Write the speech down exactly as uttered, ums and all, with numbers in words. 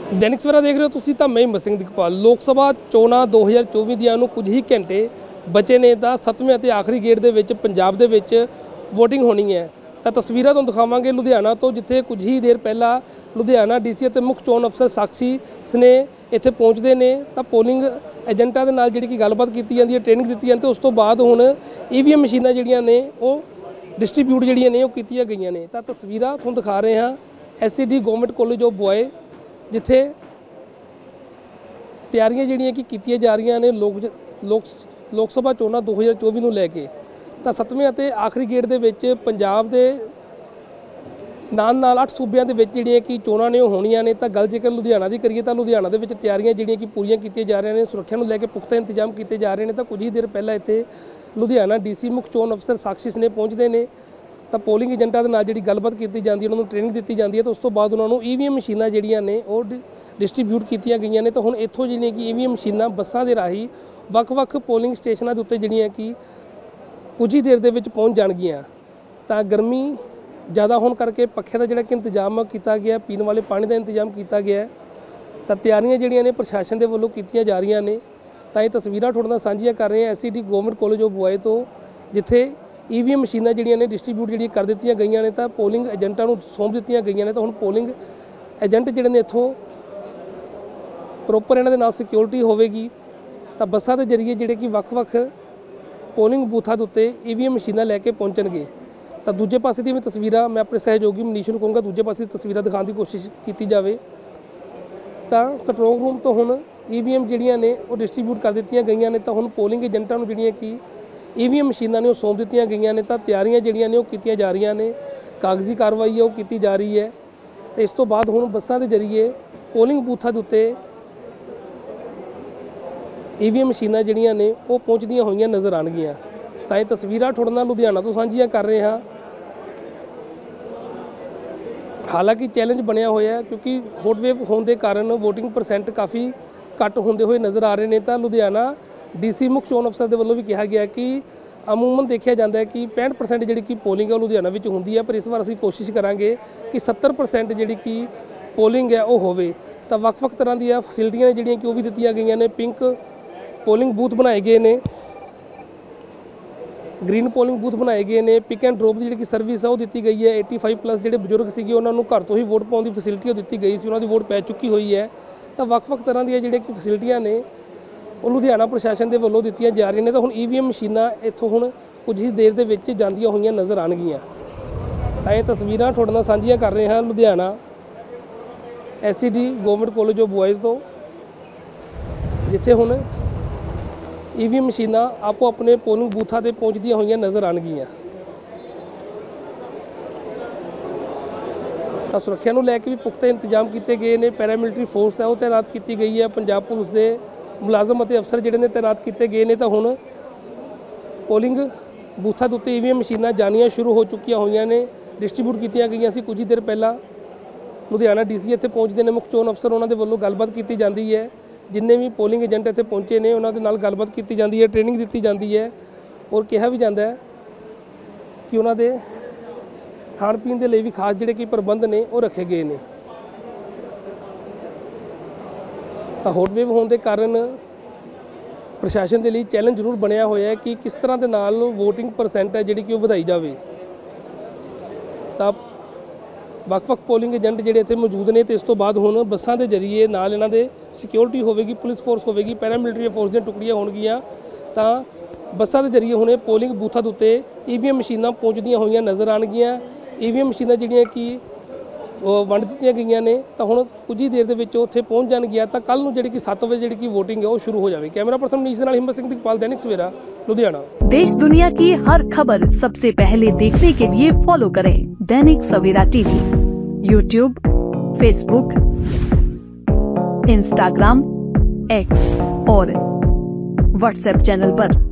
दैनिक सवेरा देख रहे हो तुसीं तां मैं हिम्मत सिंह दिगपाल। लोक सभा चोणां दो हज़ार चौबी ਦੀਆਂ ਨੂੰ ਕੁਝ ਹੀ ਘੰਟੇ बचे ने ਤਾਂ ਸੱਤਵੇਂ ਅਤੇ ਆਖਰੀ ਗੇੜ ਦੇ ਵਿੱਚ ਪੰਜਾਬ ਦੇ ਵਿੱਚ ਵੋਟਿੰਗ ਹੋਣੀ ਹੈ। ਤਾਂ ਤਸਵੀਰਾਂ ਤੁਹਾਨੂੰ ਦਿਖਾਵਾਂਗੇ ਲੁਧਿਆਣਾ ਤੋਂ, ਜਿੱਥੇ ਕੁਝ ਹੀ ਦੇਰ ਪਹਿਲਾਂ ਲੁਧਿਆਣਾ ਡੀਸੀ ਅਤੇ ਮੁੱਖ ਚੋਣ ਅਫਸਰ ਸਾਕਸ਼ੀ ਸਨੇ ਇੱਥੇ ਪਹੁੰਚਦੇ ਨੇ ਤਾਂ ਪੋਲਿੰਗ ਏਜੰਟਾਂ ਦੇ ਨਾਲ ਜਿਹੜੀ ਕਿ ਗੱਲਬਾਤ ਕੀਤੀ ਜਾਂਦੀ ਹੈ, ਟ੍ਰੇਨਿੰਗ ਦਿੱਤੀ ਜਾਂਦੀ ਹੈ। ਉਸ ਤੋਂ ਬਾਅਦ ਹੁਣ ਈਵੀਐਮ ਮਸ਼ੀਨਾਂ ਜਿਹੜੀਆਂ ਨੇ ਉਹ ਡਿਸਟ੍ਰੀਬਿਊਟ ਜਿਹੜੀਆਂ ਨੇ ਉਹ ਕੀਤੀਆਂ ਗਈਆਂ ਨੇ। ਤਾਂ ਤਸਵੀਰਾਂ ਤੁਹਾਨੂੰ ਦਿਖਾ ਰਹੇ ਹਾਂ SCD government college of boy, जिथे ਤਿਆਰੀਆਂ ਜਿਹੜੀਆਂ ਕਿ ਕੀਤੀਆਂ ਜਾ ਰਹੀਆਂ ਨੇ ਲੋਕ ਲੋਕ ਲੋਕ ਸਭਾ ਚੋਣਾਂ दो हज़ार चौबीस ਨੂੰ ਲੈ ਕੇ। ਤਾਂ ਸੱਤਵੇਂ ਅਤੇ ਆਖਰੀ ਗੇੜ ਦੇ ਵਿੱਚ ਪੰਜਾਬ ਦੇ ਨਾਲ ਨਾਲ ਅੱਠ ਸੂਬਿਆਂ ਦੇ ਵਿੱਚ ਜਿਹੜੀਆਂ ਕਿ ਚੋਣਾਂ ਨੇ ਉਹ ਹੋਣੀਆਂ ਨੇ। ਤਾਂ ਗੱਲ ਜੇਕਰ ਲੁਧਿਆਣਾ ਦੀ ਕਰੀਏ ਤਾਂ ਲੁਧਿਆਣਾ ਦੇ ਵਿੱਚ ਤਿਆਰੀਆਂ ਜਿਹੜੀਆਂ ਕਿ ਪੂਰੀਆਂ ਕੀਤੀਆਂ ਜਾ ਰਹੀਆਂ ਨੇ, ਸੁਰੱਖਿਆ ਨੂੰ ਲੈ ਕੇ ਪੁਖਤਾ ਇੰਤਜ਼ਾਮ ਕੀਤੇ ਜਾ ਰਹੇ ਨੇ। ਤਾਂ ਕੁਝ ਹੀ ਦੇਰ ਪਹਿਲਾਂ ਇੱਥੇ ਲੁਧਿਆਣਾ ਡੀਸੀ ਮੁੱਖ ਚੋਣ ਅਫਸਰ ਸਾਕਸ਼ੀ ਸਨੇ ਪਹੁੰਚਦੇ ਨੇ ਤਾਂ ਪੋਲਿੰਗ ਏਜੰਟਾਂ ਦੇ ਨਾਲ ਜਿਹੜੀ ਗੱਲਬਾਤ ਕੀਤੀ ਜਾਂਦੀ ਹੈ, ਉਹਨਾਂ ਨੂੰ ਟ੍ਰੇਨਿੰਗ ਦਿੱਤੀ ਜਾਂਦੀ ਹੈ। ਤਾਂ ਉਸ ਤੋਂ ਬਾਅਦ ਉਹਨਾਂ ਨੂੰ ਈਵੀਐਮ ਮਸ਼ੀਨਾਂ ਜਿਹੜੀਆਂ ਨੇ ਉਹ ਡਿਸਟ੍ਰੀਬਿਊਟ ਕੀਤੀਆਂ ਗਈਆਂ ਨੇ। ਤਾਂ ਹੁਣ ਇੱਥੋਂ ਜਿਹੜੀਆਂ ਕਿ ਈਵੀਐਮ ਮਸ਼ੀਨਾਂ ਬੱਸਾਂ ਦੇ ਰਾਹੀਂ ਵੱਖ-ਵੱਖ ਪੋਲਿੰਗ ਸਟੇਸ਼ਨਾਂ ਦੇ ਉੱਤੇ ਜਿਹੜੀਆਂ ਕਿ ਕੁਝ ਹੀ ਦੇਰ ਦੇ ਵਿੱਚ ਪਹੁੰਚ ਜਾਣਗੀਆਂ। ਤਾਂ ਗਰਮੀ ਜ਼ਿਆਦਾ ਹੋਣ ਕਰਕੇ ਪੱਖੇ ਦਾ ਜਿਹੜਾ ਕਿ ਇੰਤਜ਼ਾਮ ਕੀਤਾ ਗਿਆ, ਪੀਣ ਵਾਲੇ ਪਾਣੀ ਦਾ ਇੰਤਜ਼ਾਮ ਕੀਤਾ ਗਿਆ। ਤਾਂ ਤਿਆਰੀਆਂ ਜਿਹੜੀਆਂ ਨੇ ਪ੍ਰਸ਼ਾਸਨ ਦੇ ਵੱਲੋਂ ਕੀਤੀਆਂ ਜਾ ਰਹੀਆਂ ਨੇ। ਤਾਂ ਇਹ ਤਸਵੀਰਾਂ ਤੁਹਾਡੇ ਨਾਲ ਸਾਂਝੀਆਂ ਕਰ ਰਹੇ ਹਾਂ SCD government college of boy ਤੋਂ, ਜਿੱਥੇ ਈਵੀਐਮ ਮਸ਼ੀਨਾਂ ਜਿਹੜੀਆਂ ਨੇ ਡਿਸਟ੍ਰੀਬਿਊਟ ਜਿਹੜੀ ਕਰ ਦਿੱਤੀਆਂ ਗਈਆਂ ਨੇ ਤਾਂ ਪੋਲਿੰਗ ਏਜੰਟਾਂ ਨੂੰ ਸੌਂਪ ਦਿੱਤੀਆਂ ਗਈਆਂ ਨੇ। ਤਾਂ ਹੁਣ ਪੋਲਿੰਗ ਏਜੰਟ ਜਿਹੜੇ ਨੇ ਇੱਥੋਂ ਪ੍ਰੋਪਰ ਇਹਨਾਂ ਦੇ ਨਾਲ ਸਿਕਿਉਰਿਟੀ ਹੋਵੇਗੀ। ਤਾਂ ਬੱਸਾਂ ਦੇ ਜ਼ਰੀਏ ਜਿਹੜੇ ਕਿ ਵੱਖ-ਵੱਖ ਪੋਲਿੰਗ ਬੂਥਾਂ ਦੇ ਉੱਤੇ ਈਵੀਐਮ ਮਸ਼ੀਨਾਂ ਲੈ ਕੇ ਪਹੁੰਚਣਗੇ। ਤਾਂ ਦੂਜੇ ਪਾਸੇ ਦੀ ਵੀ ਤਸਵੀਰਾਂ ਮੈਂ ਆਪਣੇ ਸਹਿਯੋਗੀ ਮਨੀਸ਼ ਨੂੰ ਕਹੂੰਗਾ ਦੂਜੇ ਪਾਸੇ ਦੀ ਤਸਵੀਰਾਂ ਦਿਖਾਉਣ ਦੀ ਕੋਸ਼ਿਸ਼ ਕੀਤੀ ਜਾਵੇ। ਤਾਂ ਸਟਰੋਂਗ ਰੂਮ ਤੋਂ ਹੁਣ ਈਵੀਐਮ ਜਿਹੜੀਆਂ ਨੇ ਉਹ ਡਿਸਟ੍ਰੀਬਿਊਟ ਕਰ ਦਿੱਤੀਆਂ ਗਈਆਂ ਨੇ। ਤਾਂ ਹੁਣ ਪੋਲਿੰਗ ਏਜੰਟਾਂ ਨੂੰ ਜਿਹੜੀਆਂ ਕਿ ਈਵੀਐਮ ਮਸ਼ੀਨਾਂ ਨੇ ਉਹ ਸੌਂਪ ਦਿੱਤੀਆਂ ਗਈਆਂ ਨੇ। ਤਾਂ ਤਿਆਰੀਆਂ ਜਿਹੜੀਆਂ ਨੇ ਉਹ ਕੀਤੀਆਂ ਜਾ ਰਹੀਆਂ ਨੇ, ਕਾਗਜ਼ੀ ਕਾਰਵਾਈ ਹੈ ਉਹ ਕੀਤੀ ਜਾ ਰਹੀ ਹੈ। ਤੇ ਇਸ ਤੋਂ ਬਾਅਦ ਹੁਣ ਬੱਸਾਂ ਦੇ ਜ਼ਰੀਏ ਪੋਲਿੰਗ ਬੂਥਾਂ ਦੇ ਉੱਤੇ ਈਵੀਐਮ ਮਸ਼ੀਨਾਂ ਜਿਹੜੀਆਂ ਨੇ ਉਹ ਪਹੁੰਚਦੀਆਂ ਹੋਈਆਂ ਨਜ਼ਰ ਆਉਣਗੀਆਂ। ਤਾਂ ਇਹ ਤਸਵੀਰਾਂ ਤੁਹਾਡੇ ਨਾਲ ਲੁਧਿਆਣਾ ਤੋਂ ਸਾਂਝੀਆਂ ਕਰ ਰਹੇ ਹਾਂ। ਹਾਲਾਂਕਿ ਚੈਲੰਜ ਬਣਿਆ ਹੋਇਆ ਹੈ ਕਿਉਂਕਿ ਹੌਟ ਵੇਵ ਹੋਣ ਦੇ ਕਾਰਨ ਵੋਟਿੰਗ ਪਰਸੈਂਟ ਕਾਫੀ ਘੱਟ ਹੁੰਦੇ ਹੋਏ ਨਜ਼ਰ ਆ ਰਹੇ ਨੇ। ਤਾਂ ਲੁਧਿਆਣਾ ਡੀਸੀ ਮੁੱਖ ਚੋਣ ਅਫਸਰ ਦੇ ਵੱਲੋਂ ਵੀ ਕਿਹਾ ਗਿਆ ਕਿ ਅਮੂਮਨ ਦੇਖਿਆ ਜਾਂਦਾ ਹੈ ਕਿ पैंसठ परसेंट ਜਿਹੜੀ ਕਿ ਪੋਲਿੰਗ ਹੈ ਉਹ ਲੁਧਿਆਣਾ ਵਿੱਚ ਹੁੰਦੀ ਹੈ, ਪਰ ਇਸ ਵਾਰ ਅਸੀਂ ਕੋਸ਼ਿਸ਼ ਕਰਾਂਗੇ ਕਿ सत्तर परसेंट ਜਿਹੜੀ ਕਿ ਪੋਲਿੰਗ ਹੈ ਉਹ ਹੋਵੇ। ਤਾਂ ਵੱਖ-ਵੱਖ ਤਰ੍ਹਾਂ ਦੀਆਂ ਫੈਸਿਲਿਟੀਆਂ ਨੇ ਜਿਹੜੀਆਂ ਕਿ ਉਹ ਵੀ ਦਿੱਤੀਆਂ ਗਈਆਂ ਨੇ। ਪਿੰਕ ਪੋਲਿੰਗ ਬੂਥ ਬਣਾਏ ਗਏ ਨੇ, ਗ੍ਰੀਨ ਪੋਲਿੰਗ ਬੂਥ ਬਣਾਏ ਗਏ ਨੇ, ਪਿਕ ਐਂਡ ਡਰੋਪ ਦੀ ਜਿਹੜੀ ਕਿ ਸਰਵਿਸ ਹੈ ਉਹ ਦਿੱਤੀ ਗਈ ਹੈ। ਪਚਾਸੀ ਪਲੱਸ ਜਿਹੜੇ ਬਜ਼ੁਰਗ ਸੀਗੇ ਉਹਨਾਂ ਨੂੰ ਘਰ ਤੋਂ ਹੀ ਵੋਟ ਪਾਉਣ ਦੀ ਫੈਸਿਲਿਟੀ ਉਹ ਦਿੱਤੀ ਗਈ ਸੀ, ਉਹਨਾਂ ਦੀ ਵੋਟ ਪੈ ਚੁੱਕੀ ਹੋਈ ਹੈ। ਤਾਂ ਵੱਖ-ਵੱਖ ਤਰ੍ਹਾਂ ਦੀਆਂ ਜਿਹੜੀਆਂ ਕਿ ਫੈਸਿਲਿਟੀਆਂ ਨੇ ਉਹ ਲੁਧਿਆਣਾ ਪ੍ਰਸ਼ਾਸਨ ਦੇ ਵੱਲੋਂ ਦਿੱਤੀਆਂ ਜਾ ਰਹੀਆਂ ਨੇ। ਤਾਂ ਹੁਣ ਈਵੀਐਮ ਮਸ਼ੀਨਾਂ ਇੱਥੋਂ ਹੁਣ ਕੁਝ ਹੀ ਦੇਰ ਦੇ ਵਿੱਚ ਜਾਂਦੀਆਂ ਹੋਈਆਂ ਨਜ਼ਰ ਆਉਣਗੀਆਂ। ਤਾਂ ਇਹ ਤਸਵੀਰਾਂ ਤੁਹਾਡੇ ਨਾਲ ਸਾਂਝੀਆਂ ਕਰ ਰਹੇ ਹਾਂ Ludhiana SCD government college of boys ਤੋਂ, ਜਿੱਥੇ ਹੁਣ ਈਵੀਐਮ ਮਸ਼ੀਨਾਂ ਆਪੋ ਆਪਣੇ ਪੋਲਿੰਗ ਬੂਥਾਂ 'ਤੇ ਪਹੁੰਚਦੀਆਂ ਹੋਈਆਂ ਨਜ਼ਰ ਆਉਣਗੀਆਂ। ਤਾਂ ਸੁਰੱਖਿਆ ਨੂੰ ਲੈ ਕੇ ਵੀ ਪੁਖਤਾ ਇੰਤਜ਼ਾਮ ਕੀਤੇ ਗਏ ਨੇ। ਪੈਰਾਮਿਲਟਰੀ ਫੋਰਸ ਹੈ ਉਹ ਤੈਨਾਤ ਕੀਤੀ ਗਈ ਹੈ, ਪੰਜਾਬ ਪੁਲਿਸ ਦੇ ਮੁਲਾਜ਼ਮ ਅਤੇ ਅਫਸਰ ਜਿਹੜੇ ਨੇ ਤੈਨਾਤ ਕੀਤੇ ਗਏ ਨੇ। ਤਾਂ ਹੁਣ ਪੋਲਿੰਗ ਬੂਥਾਂ ਦੇ ਉੱਤੇ ਈਵੀਐਮ ਮਸ਼ੀਨਾਂ ਜਾਣੀਆਂ ਸ਼ੁਰੂ ਹੋ ਚੁੱਕੀਆਂ ਹੋਈਆਂ ਨੇ, ਡਿਸਟ੍ਰੀਬਿਊਟ ਕੀਤੀਆਂ ਗਈਆਂ ਸੀ ਕੁਝ ਹੀ ਦੇਰ ਪਹਿਲਾਂ। ਲੁਧਿਆਣਾ ਡੀਸੀ ਇੱਥੇ ਪਹੁੰਚਦੇ ਨੇ ਮੁੱਖ ਚੋਣ ਅਫਸਰ, ਉਹਨਾਂ ਦੇ ਵੱਲੋਂ ਗੱਲਬਾਤ ਕੀਤੀ ਜਾਂਦੀ ਹੈ। ਜਿੰਨੇ ਵੀ ਪੋਲਿੰਗ ਏਜੰਟ ਇੱਥੇ ਪਹੁੰਚੇ ਨੇ ਉਹਨਾਂ ਦੇ ਨਾਲ ਗੱਲਬਾਤ ਕੀਤੀ ਜਾਂਦੀ ਹੈ, ਟ੍ਰੇਨਿੰਗ ਦਿੱਤੀ ਜਾਂਦੀ ਹੈ ਔਰ ਕਿਹਾ ਵੀ ਜਾਂਦਾ ਹੈ ਕਿ ਉਹਨਾਂ ਦੇ ਖਾਣ ਪੀਣ ਦੇ ਲਈ ਵੀ ਖਾਸ ਜਿਹੜੇ ਕਿ ਪ੍ਰਬੰਧ ਨੇ ਉਹ ਰੱਖੇ ਗਏ ਨੇ। ਤਾਂ ਹੌਟ ਵੇਵ ਹੋਣ ਦੇ ਕਾਰਨ ਪ੍ਰਸ਼ਾਸਨ ਦੇ ਲਈ ਚੈਲੰਜ ਜ਼ਰੂਰ ਬਣਿਆ ਹੋਇਆ ਹੈ ਕਿ ਕਿਸ ਤਰ੍ਹਾਂ ਦੇ ਨਾਲ ਵੋਟਿੰਗ ਪਰਸੈਂਟ ਹੈ ਜਿਹੜੀ ਕਿ ਉਹ ਵਧਾਈ ਜਾਵੇ। ਤਾਂ ਵੱਖ-ਵੱਖ ਪੋਲਿੰਗ ਏਜੰਟ ਜਿਹੜੇ ਇੱਥੇ ਮੌਜੂਦ ਨੇ। ਤੇ ਇਸ ਤੋਂ ਬਾਅਦ ਹੁਣ ਬੱਸਾਂ ਦੇ ਜ਼ਰੀਏ ਨਾਲ ਇਹਨਾਂ ਦੇ ਸਿਕਿਉਰਿਟੀ ਹੋਵੇਗੀ, ਪੁਲਿਸ ਫੋਰਸ ਹੋਵੇਗੀ, ਪੈਰਾਮਿਲਟਰੀ ਫੋਰਸ ਦੀਆਂ ਟੁਕੜੀਆਂ ਹੋਣਗੀਆਂ। ਤਾਂ ਬੱਸਾਂ ਦੇ ਜ਼ਰੀਏ ਹੁਣ ਪੋਲਿੰਗ ਬੂਥਾਂ ਦੇ ਉੱਤੇ ਈਵੀਐਮ ਮਸ਼ੀਨਾਂ ਪਹੁੰਚਦੀਆਂ ਹੋਈਆਂ ਨਜ਼ਰ ਆਉਣਗੀਆਂ। ਈਵੀਐਮ ਮਸ਼ੀਨਾਂ ਜਿਹੜੀਆਂ ਕਿ ਵੰਡ ਦਿੱਤੀਆਂ ਗਈਆਂ ਨੇ ਤਾਂ ਹੁਣ ਕੁਝ ਹੀ ਦੇਰ ਦੇ ਵਿੱਚ ਉੱਥੇ ਪਹੁੰਚ ਜਾਣਗੀਆਂ। ਤਾਂ ਕੱਲ ਨੂੰ ਜਿਹੜੀ ਕਿ सत्त ਵਜੇ ਜਿਹੜੀ ਕਿ ਵੋਟਿੰਗ ਹੈ ਉਹ शुरू हो जाए। कैमरा पर्सन मनीष ਦੇ ਨਾਲ हिम्मत सिंह दिगपाल, दैनिक सवेरा, लुधियाना। देश दुनिया की हर खबर सबसे पहले देखने के लिए फॉलो करें Dainik Savera TV, YouTube, Facebook, Instagram, X और व्हाट्सएप चैनल पर।